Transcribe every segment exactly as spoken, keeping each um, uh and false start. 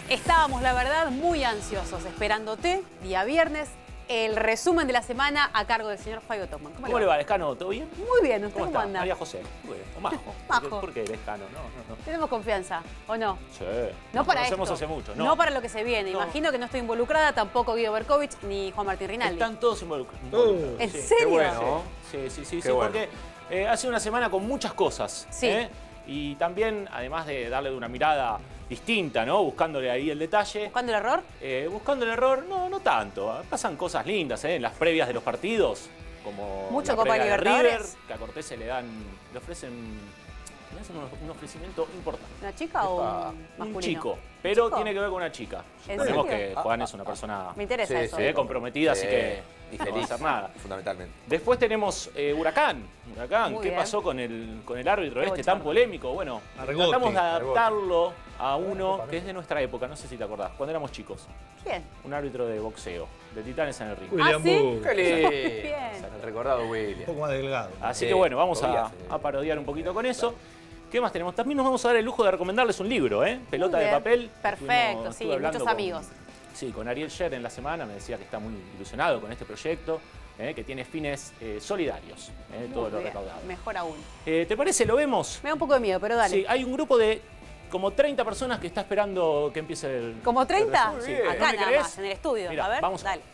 Estábamos, la verdad, muy ansiosos, esperándote, día viernes, el resumen de la semana a cargo del señor Fabio Topman. ¿Cómo, ¿Cómo le va, Lescano? ¿Todo bien? Muy bien, ¿usted ¿Cómo, cómo está? anda? María José. O Majo. Majo. ¿Por qué Lescano? No, no, no. ¿Tenemos confianza o no? Sí. No Nos para conocemos esto. hace mucho. No. No para lo que se viene. No. Imagino que no estoy involucrada, tampoco Guido Berkovich ni Juan Martín Rinaldi. Están todos involucrados. Uh, ¿En sí. serio? Qué bueno. Sí, sí, sí, sí, bueno. porque eh, hace una semana con muchas cosas. Sí. ¿eh? Y también, además de darle una mirada distinta, ¿no? Buscándole ahí el detalle. ¿Buscando el error? Eh, buscando el error, no, no tanto. Pasan cosas lindas, ¿eh? En las previas de los partidos, como Mucho la Copa previa de Libertadores. River, que a Cortés se le dan, le ofrecen, le hacen un, un ofrecimiento importante. ¿Una chica o Epa, un masculino? Un chico, pero ¿Chico? tiene que ver con una chica. ¿En Sabemos serio? que Juan es una persona Me interesa Sí, eso. eh, comprometida, Sí, así que y no va a feliz, hacer nada. fundamentalmente. Después tenemos eh, Huracán. Huracán, Muy ¿qué bien. pasó con el, con el árbitro Qué este bochorno. tan polémico? Bueno, Argote, tratamos de Argote. adaptarlo a uno que es de nuestra época, no sé si te acordás, cuando éramos chicos. ¿Quién? Un árbitro de boxeo, de Titanes en el Ring. William ¿Ah, sí? Bull. ¡Qué lindo! Bien. El recordado Un William. poco más delgado. Así Sí, que bueno, vamos a, podía, sí. a parodiar un poquito con eso. ¿Qué más tenemos? También nos vamos a dar el lujo de recomendarles un libro, ¿eh? Pelota Muy de bien. papel. Perfecto, Estuvimos- sí, estuve hablando muchos con- amigos. Sí, con Ariel Sher en la semana, me decía que está muy ilusionado con este proyecto, ¿eh? Que tiene fines eh, solidarios, ¿eh? todo Muy lo bien. recaudado. Mejor aún. Eh, ¿Te parece? ¿Lo vemos? Me da un poco de miedo, pero dale. Sí, hay un grupo de como treinta personas que está esperando que empiece el... ¿Como treinta? el- sí. Muy bien. Acá ¿No me nada creés? más, en el estudio. Mirá, a ver, vamos. dale.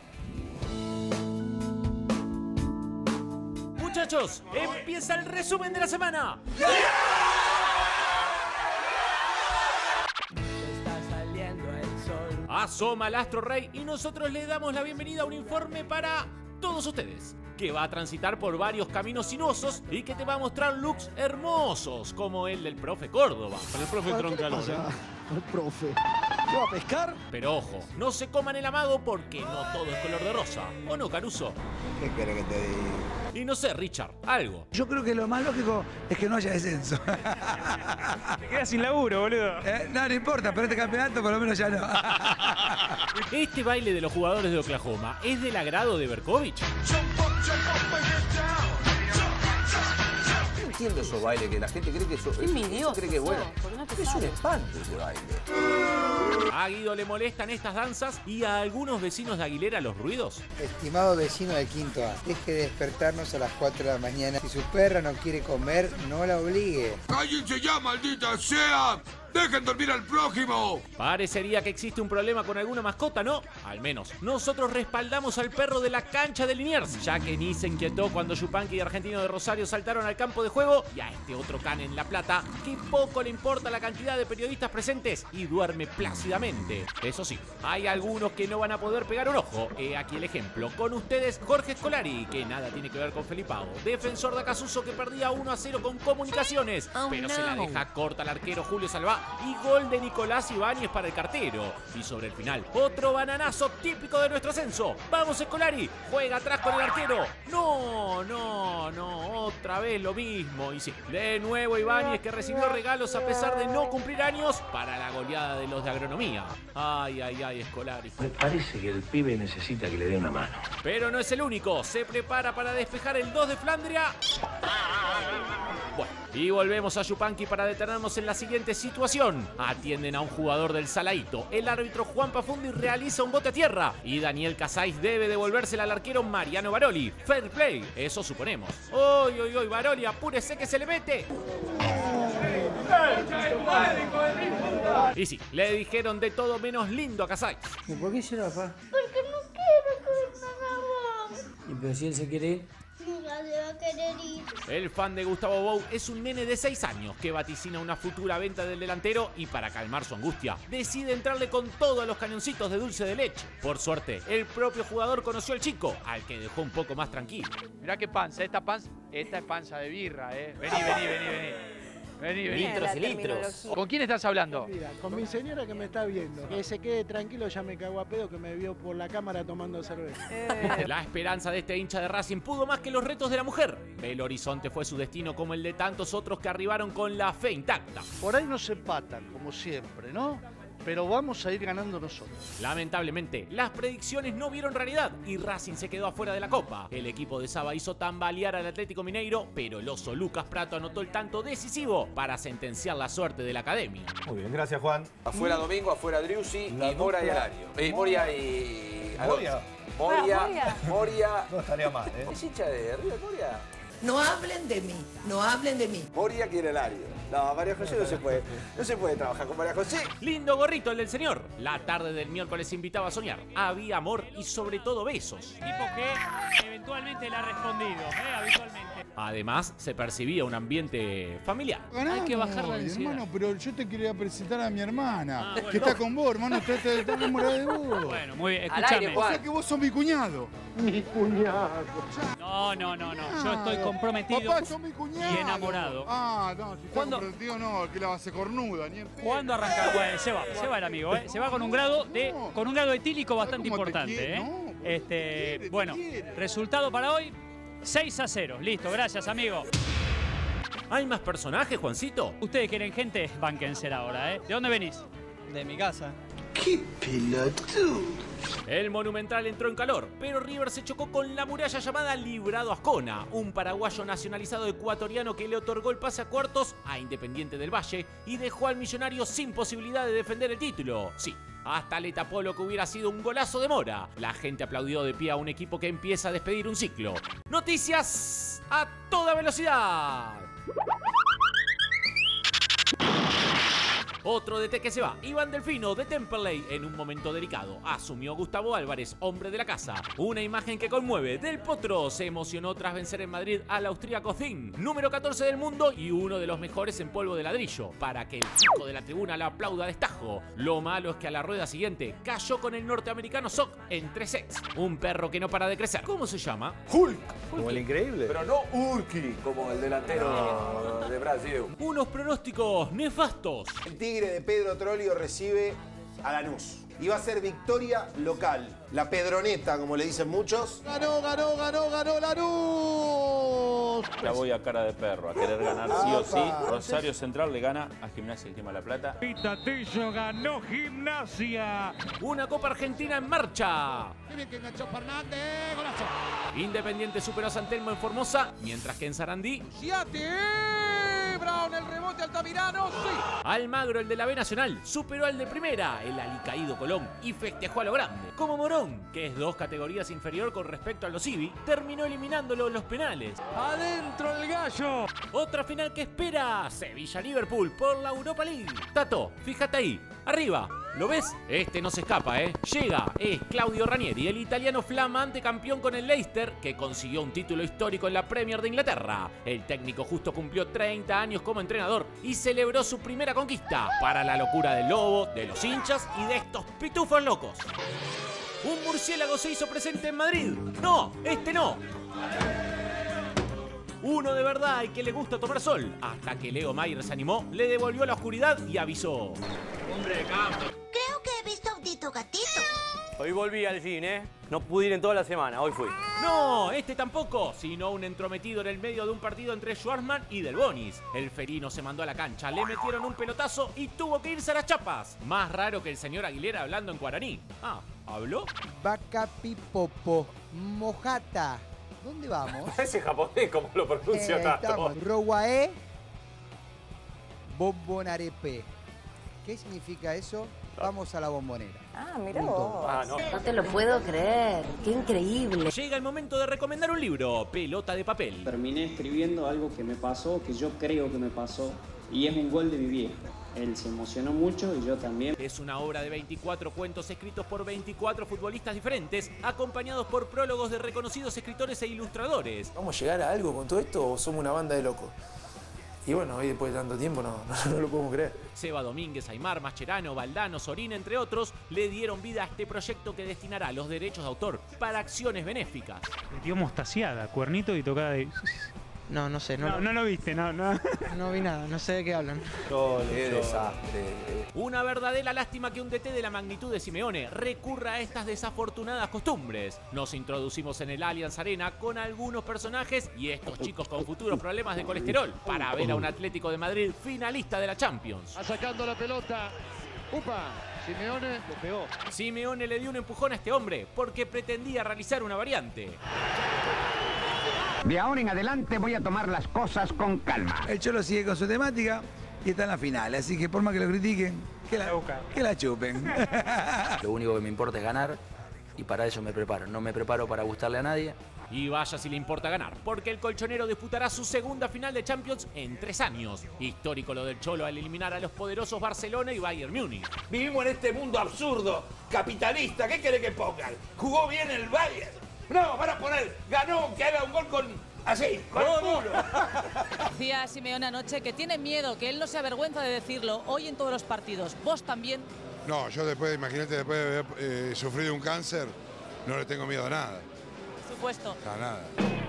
Muchachos, empieza el resumen de la semana. Asoma el Astro Rey y nosotros le damos la bienvenida a un informe para todos ustedes, que va a transitar por varios caminos sinuosos y que te va a mostrar looks hermosos, como el del profe Córdoba. Para el profe Troncalón. El profe. ¿Qué va a pescar? Pero ojo, no se coman el amago porque no todo es color de rosa. ¿O no, Caruso? ¿Qué querés que te diga? Y no sé, Richard, algo. Yo creo que lo más lógico es que no haya descenso. Te quedas sin laburo, boludo. Eh, no, no importa, pero este campeonato por lo menos ya no. ¿Este baile de los jugadores de Oklahoma es del agrado de Berkovich? No entiendo esos bailes que la gente cree que eso, Qué eso envidioso cree que es bueno. sos, porque no te Es un sabes. espanto ese baile. A Guido le molestan estas danzas y a algunos vecinos de Aguilera los ruidos. Estimado vecino del quinto A, deje de despertarnos a las cuatro de la mañana. Si su perra no quiere comer, no la obligue. ¡Cállense ya, maldita sea! ¡Dejen dormir al prójimo! Parecería que existe un problema con alguna mascota, ¿no? Al menos, nosotros respaldamos al perro de la cancha de Liniers, ya que ni se inquietó cuando Yupanqui y Argentino de Rosario saltaron al campo de juego, y a este otro can en La Plata, que poco le importa la cantidad de periodistas presentes y duerme plácidamente. Eso sí, hay algunos que no van a poder pegar un ojo. He aquí el ejemplo. Con ustedes, Jorge Scolari, que nada tiene que ver con Felipao. Defensor de Acasuso que perdía uno a cero con Comunicaciones, pero se la deja corta al arquero Julio Salvá. Y gol de Nicolás Ibáñez para el cartero. Y sobre el final, otro bananazo típico de nuestro ascenso. ¡Vamos, Scolari! Juega atrás con el arquero. No, no, no. Otra vez lo mismo. Y sí, de nuevo Ibáñez, que recibió regalos a pesar de no cumplir años para la goleada de los de agronomía. Ay, ay, ay, Scolari. Me parece que el pibe necesita que le dé una mano. Pero no es el único. Se prepara para despejar el dos de Flandria. Bueno, y volvemos a Yupanqui para detenernos en la siguiente situación. Atienden a un jugador del Salaíto. El árbitro Juan Pafundi realiza un bote a tierra. Y Daniel Casais debe devolvérsela al arquero Mariano Baroli. Fair play, eso suponemos. ¡Uy, uy, uy! Baroli, apúrese que se le mete. Y sí, le dijeron de todo menos lindo a Casais. ¿Por qué llora, papá? Porque no quiero que nada más. ¿Y pero si él se quiere ir? Nunca se va a querer ir. El fan de Gustavo Bou es un nene de seis años que vaticina una futura venta del delantero y para calmar su angustia decide entrarle con todo a los cañoncitos de dulce de leche. Por suerte, el propio jugador conoció al chico, al que dejó un poco más tranquilo. Mirá qué panza, esta panza, esta es panza de birra, eh. Vení, vení, vení, vení. Vení, vení. Litros y litros. ¿Con quién estás hablando? Mira, con mi señora que me está viendo. Que se quede tranquilo, ya me cago a pedo que me vio por la cámara tomando cerveza. La esperanza de este hincha de Racing pudo más que los retos de la mujer. Belo Horizonte fue su destino como el de tantos otros que arribaron con la fe intacta. Por ahí no se empatan, como siempre, ¿no? pero vamos a ir ganando nosotros. Lamentablemente, las predicciones no vieron realidad y Racing se quedó afuera de la Copa. El equipo de Saba hizo tambalear al Atlético Mineiro, pero el oso Lucas Prato anotó el tanto decisivo para sentenciar la suerte de la academia. Muy bien, gracias Juan. Afuera Domingo, afuera Driussi La y Mora y dupla- Alario. Eh, Moria y... Moria. Moria. Ah, Moria. Moria. No estaría mal, ¿eh? ¿Es hincha de River, Moria? No hablen de mí, no hablen de mí. Moria quiere Alario. No, María José no se puede. No se puede trabajar con María José. Lindo gorrito el del señor. La tarde del miércoles invitaba a soñar. Había amor y sobre todo besos. Tipo que eventualmente le ha respondido, ¿eh? Habitualmente. Además, se percibía un ambiente familiar. Hay que bajar la ansiedad. Hermano, pero yo te quería presentar a mi hermana, Ah, bueno. que está con vos, hermano, está, está, está enamorada de vos. Bueno, muy bien, Al escúchame. aire, O sea que vos sos mi cuñado. Mi cuñado. No, no, no, no. Yo estoy comprometido Papá, sos mi cuñado. y enamorado. Ah, no, si está ¿Cuándo? comprometido no, que la base cornuda, ni en pedo. ¿Cuándo arranca? Bueno, se va, se va el amigo, ¿eh? Se va con un grado de, No. con un grado etílico bastante cómo te importante, quiere? ¿eh? No, porque te Este, quiere, te bueno, quiere. resultado para hoy, seis a cero. Listo, gracias, amigo. ¿Hay más personajes, Juancito? Ustedes quieren gente, bánquense ahora, ¿eh? ¿De dónde venís? De mi casa. ¡Qué pelotudo! El Monumental entró en calor, pero River se chocó con la muralla llamada Librado Ascona, un paraguayo nacionalizado ecuatoriano que le otorgó el pase a cuartos a Independiente del Valle y dejó al millonario sin posibilidad de defender el título. Sí, hasta le tapó lo que hubiera sido un golazo de Mora. La gente aplaudió de pie a un equipo que empieza a despedir un ciclo. Noticias a toda velocidad. Otro D T que se va, Iván Delfino de Temperley en un momento delicado. Asumió Gustavo Álvarez, hombre de la casa. Una imagen que conmueve. Del Potro se emocionó tras vencer en Madrid al austríaco Zin, número catorce del mundo y uno de los mejores en polvo de ladrillo, para que el chico de la tribuna lo aplauda a destajo. Lo malo es que a la rueda siguiente cayó con el norteamericano Sock en tres sets. Un perro que no para de crecer. ¿Cómo se llama? Hulk. Como el increíble. Pero no Urki, como el delantero de Brasil. Unos pronósticos nefastos. El Tigre de Pedro Trollio recibe a Lanús. Y va a ser victoria local. La Pedroneta, como le dicen muchos. Ganó, ganó, ganó, ganó Lanús. La voy a cara de perro, a querer ganar sí o sí. Apa. Rosario Central le gana a Gimnasia y Grima La Plata. Pitatillo ganó Gimnasia. Una Copa Argentina en marcha. Miren que enganchó Fernández. Golazo. Independiente superó a San Telmo en Formosa, mientras que en Sarandí, Siate. Brown, el rebote Altamirano. Sí. Almagro, el de la B Nacional, superó al de Primera, el alicaído Colón, y festejó a lo grande. Como Morón, que es dos categorías inferior con respecto a los Ibi, terminó eliminándolo en los penales. Adentro el gallo. Otra final que espera, Sevilla-Liverpool por la Europa League. Tato, fíjate ahí, arriba, ¿lo ves? Este no se escapa, ¿eh? Llega, es Claudio Ranieri, el italiano flamante campeón con el Leicester, que consiguió un título histórico en la Premier de Inglaterra. El técnico justo cumplió treinta años como entrenador y celebró su primera conquista, para la locura del Lobo, de los hinchas y de estos pitufos locos. Un murciélago se hizo presente en Madrid. No, este no. Uno de verdad y que le gusta tomar sol. Hasta que Leo Mayer se animó, le devolvió la oscuridad y avisó. Hombre de campo. Creo que he visto a Autito Gatito. Hoy volví al gym, ¿eh? No pude ir en toda la semana, hoy fui. No, este tampoco, sino un entrometido en el medio de un partido entre Schwarzman y Del Bonis. El felino se mandó a la cancha, le metieron un pelotazo y tuvo que irse a las chapas. Más raro que el señor Aguilera hablando en guaraní. Ah, ¿habló? Bacapipopo, mojata. ¿Dónde vamos? Ese japonés, ¿cómo lo pronuncia Eh, tanto? estamos. Rowae Bombonarepe. ¿Qué significa eso? Vamos a la bombonera. Ah, mira Punto. vos. Ah, no. No te lo puedo creer. Qué increíble. Llega el momento de recomendar un libro, Pelota de Papel. Terminé escribiendo algo que me pasó, que yo creo que me pasó, y es un gol de mi viejo. Él se emocionó mucho y yo también. Es una obra de veinticuatro cuentos escritos por veinticuatro futbolistas diferentes, acompañados por prólogos de reconocidos escritores e ilustradores. ¿Vamos a llegar a algo con todo esto o somos una banda de locos? Y bueno, hoy después de tanto tiempo no, no, no lo podemos creer. Seba Domínguez, Aymar, Mascherano, Valdano, Sorín, entre otros, le dieron vida a este proyecto que destinará los derechos de autor para acciones benéficas. Dio mostaciada, cuernito y tocada de... No, no sé. No, No, lo, no lo viste, no, no. no vi nada, no sé de qué hablan. Qué desastre. Una verdadera lástima que un D T de la magnitud de Simeone recurra a estas desafortunadas costumbres. Nos introducimos en el Allianz Arena con algunos personajes y estos chicos con futuros problemas de colesterol para ver a un Atlético de Madrid finalista de la Champions. Va sacando la pelota. Upa. Simeone lo pegó. Simeone le dio un empujón a este hombre porque pretendía realizar una variante. De ahora en adelante voy a tomar las cosas con calma. El Cholo sigue con su temática y está en la final, así que por más que lo critiquen, que la, que la chupen. Lo único que me importa es ganar y para eso me preparo. No me preparo para gustarle a nadie. Y vaya si le importa ganar, porque el colchonero disputará su segunda final de Champions en tres años. Histórico lo del Cholo al eliminar a los poderosos Barcelona y Bayern Múnich. Vivimos en este mundo absurdo, capitalista, ¿qué quiere que pongan? ¿Jugó bien el Bayern? No, van a poner, ganó, que haga un gol con, así, con el culo. Decía Simeone anoche que tiene miedo, que él no se avergüenza de decirlo hoy en todos los partidos. ¿Vos también? No, yo después, imagínate, después de haber eh, sufrido un cáncer, no le tengo miedo a nada. Supuesto. A nada.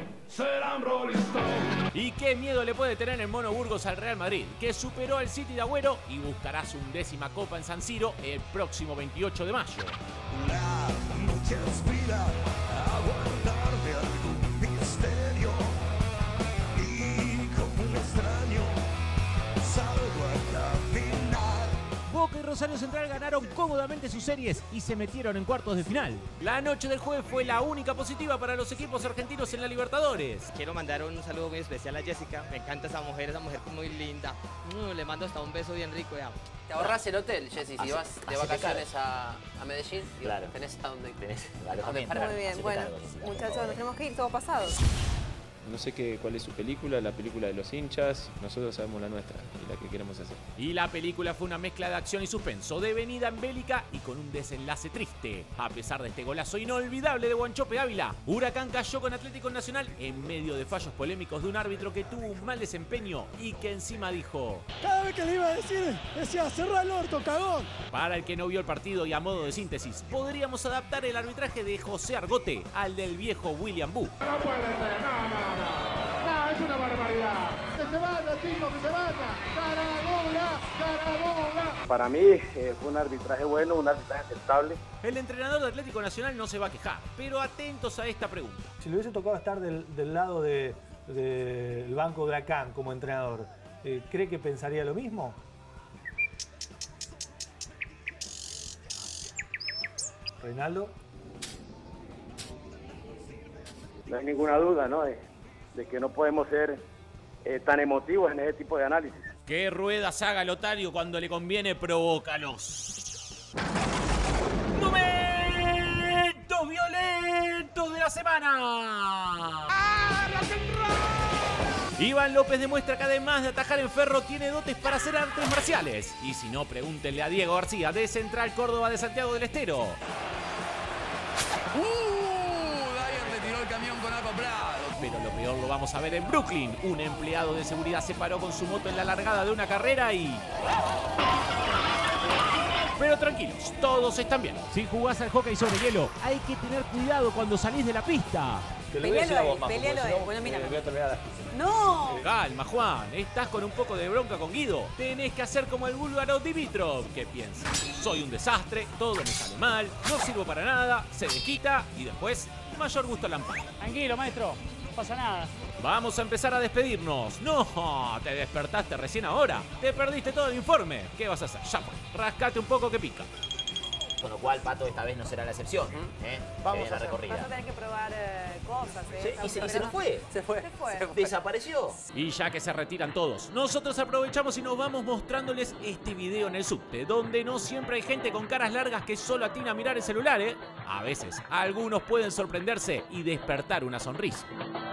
Y qué miedo le puede tener el Mono Burgos al Real Madrid, que superó al City de Agüero y buscará su undécima copa en San Siro el próximo veintiocho de mayo. La noche aspira a guardarme algún misterio y como un extraño salgo a la final. Boca y Rosario Central ganaron cómodamente sus series y se metieron en cuartos de final. La noche del jueves fue la única positiva para los equipos argentinos en la Libertadores. Quiero mandar un saludo muy especial a Jessica. Me encanta esa mujer, esa mujer muy linda. Uh, le mando hasta un beso bien rico. Ya. Te ahorras el hotel, Jessy, si vas de vacaciones a, a Medellín, claro. tenés a dónde, tenés, a dónde parar. Muy bien, bueno, muchachos, nos tenemos que ir, todo pasado. No sé qué, cuál es su película, la película de los hinchas, nosotros sabemos la nuestra y la que queremos hacer. Y la película fue una mezcla de acción y suspenso, devenida en bélica y con un desenlace triste. A pesar de este golazo inolvidable de Guanchope Ávila, Huracán cayó con Atlético Nacional en medio de fallos polémicos de un árbitro que tuvo un mal desempeño y que encima dijo: cada vez que le iba a decir, decía, cerrá el orto, cagón. Para el que no vio el partido y a modo de síntesis, podríamos adaptar el arbitraje de José Argote al del viejo William Boo. No puede ser, no, no, no. No, es una barbaridad. Que se vaya, chicos, que se vaya. Carabola, carabola. Para mí eh, fue un arbitraje bueno, un arbitraje aceptable. El entrenador de Atlético Nacional no se va a quejar, pero atentos a esta pregunta. Si le hubiese tocado estar del, del lado del de, de banco de Huracán como entrenador, eh, ¿cree que pensaría lo mismo? Reinaldo. No hay ninguna duda, ¿no? De, de que no podemos ser eh, tan emotivos en ese tipo de análisis. ¿Qué ruedas haga Lotario cuando le conviene? Provócalos. ¡Momentos violentos de la semana! Iván López demuestra que además de atajar en ferro tiene dotes para hacer artes marciales. Y si no, pregúntenle a Diego García de Central Córdoba de Santiago del Estero. Pero lo peor lo vamos a ver en Brooklyn. Un empleado de seguridad se paró con su moto en la largada de una carrera y... Pero tranquilos, todos están bien. Si jugás al hockey sobre hielo, hay que tener cuidado cuando salís de la pista. Pelealo él, pelealo él. Bueno, mira. ¡No! Calma, Juan. Estás con un poco de bronca con Guido. Tenés que hacer como el búlgaro Dimitrov, que piensa: soy un desastre, todo me sale mal, no sirvo para nada, se desquita y después, mayor gusto al amparo. Tranquilo, maestro. No pasa nada. Vamos a empezar a despedirnos. No, te despertaste recién ahora. Te perdiste todo el informe. ¿Qué vas a hacer? Ya fue. Rascate un poco que pica. Con lo cual, Pato, esta vez no será la excepción. ¿eh? Vamos a a recorrida. Vas a tener que probar eh, cosas. ¿eh? Sí, y, se, y se nos fue. Se fue. Se fue. Se desapareció. Y ya que se retiran todos, nosotros aprovechamos y nos vamos mostrándoles este video en el subte, donde no siempre hay gente con caras largas que solo atina a mirar el celular, ¿eh? A veces, algunos pueden sorprenderse y despertar una sonrisa.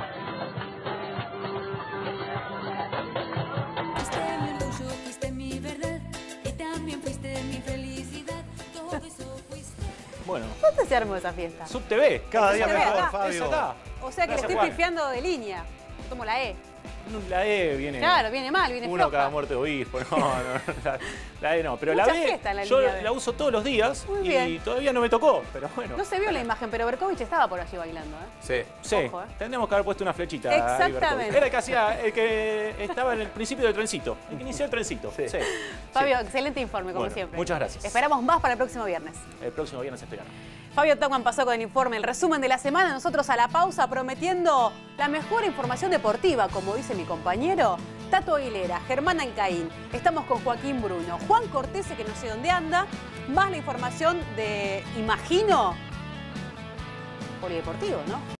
Fuiste mi orgullo, fuiste mi verdad y también fuiste mi felicidad. Todo eso fuiste. Bueno. ¿Dónde se armó esa fiesta? Sub-T V, cada día mejor, acá. Fabio. Acá. O sea que Gracias, le estoy Juan. pifiando de línea. Tomo la E. La E viene... Claro, viene mal, viene Uno floja. cada muerte de obispo. No, no, la, la E no. Pero Mucha la B, fiesta en la yo línea B. la uso todos los días Muy y bien. todavía no me tocó, pero bueno. No se vio la imagen, pero Berkovich estaba por allí bailando, ¿eh? Sí, sí. Ojo, ¿eh? Tendríamos que haber puesto una flechita. ahí, Exactamente. Berkovich. Era el que hacía, el que estaba en el principio del trencito. El que inició el trencito. Sí. sí. Fabio, excelente informe, como Bueno, siempre. muchas gracias. Esperamos más para el próximo viernes. El próximo viernes estoy ganando. Fabio Tauman pasó con el informe, el resumen de la semana. Nosotros a la pausa prometiendo la mejor información deportiva, como dice mi compañero. Tato Aguilera, Germán Alcaín. Estamos con Joaquín Bruno. Juan Cortese, que no sé dónde anda. Más la información de, imagino, Polideportivo, ¿no?